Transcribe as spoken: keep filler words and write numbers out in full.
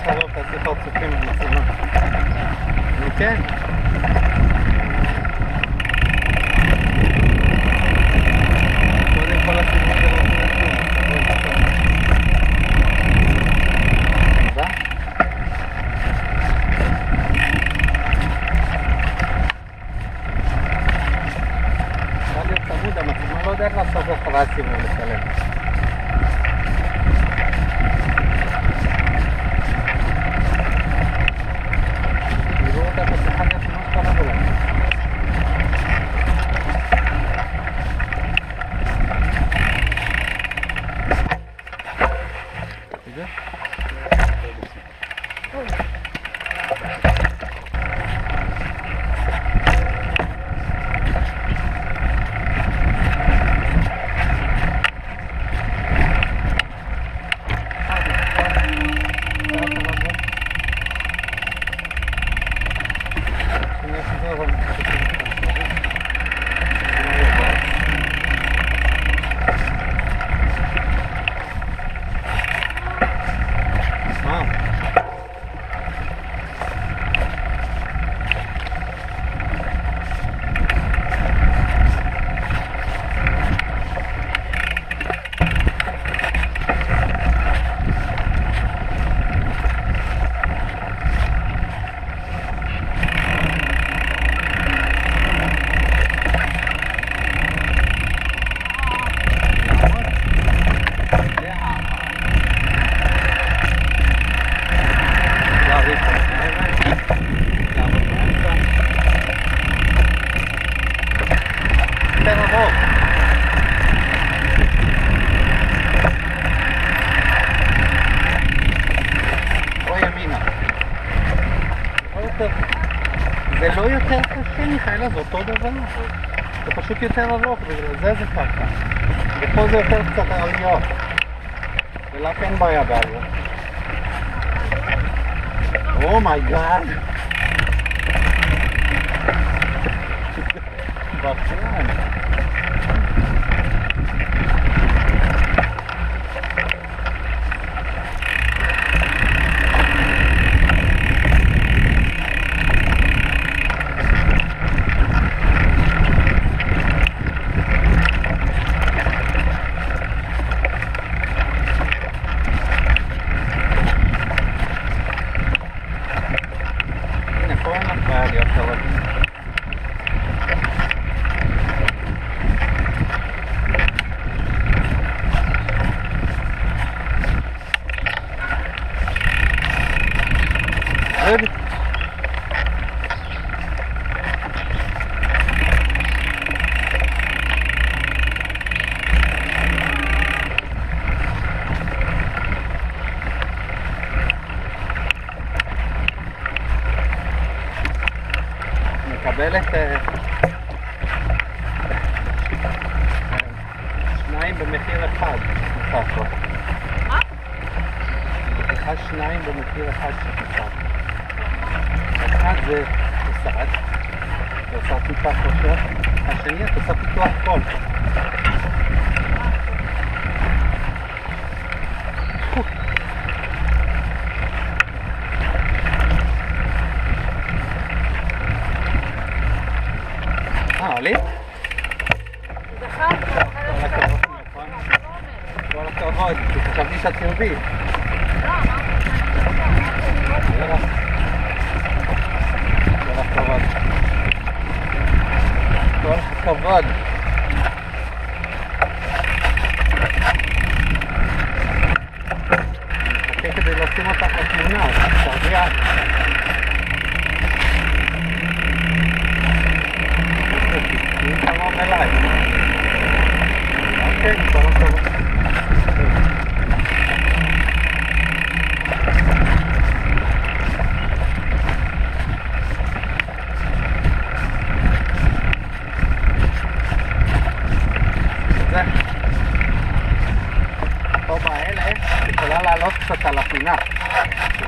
חלוק, תעשי פרצופים במצלמה. נו כן. קודם כל הסיבוב זה לא כלום. בואי נתחיל. תודה. צריכה להיות צמוד, המצלמה לא יודעת לעשות אחרי הסיבוב לצלם. זה לא יותר קשה, מיכאלה, זה אותו דבר. זה פשוט יותר ארוך, בגלל זה זה ככה. ופה זה יותר קצת עליות. ולך אין בעיה בעליה. אומייגאד! בכלל. Good. מקבלת שניים במחיר אחד. מה? לקחה שניים במחיר אחד שתפק. אחד זה תוסעת, אתה עושה טיפה חושב, השני אתה עושה פיתוח קול. אה, עלי? זכר פה, כל הכבוד, כל הכבוד, חשבתי שאת חיובית. לא, אמרתי יאללה. כל הכבוד. כל הכבוד. חכה כדי לשים אותך לתמונה, תרגיע. תהיי קרוב אליי. אוקיי, כל הכבוד. פה באלה יכולה לעלות קצת על הפינה.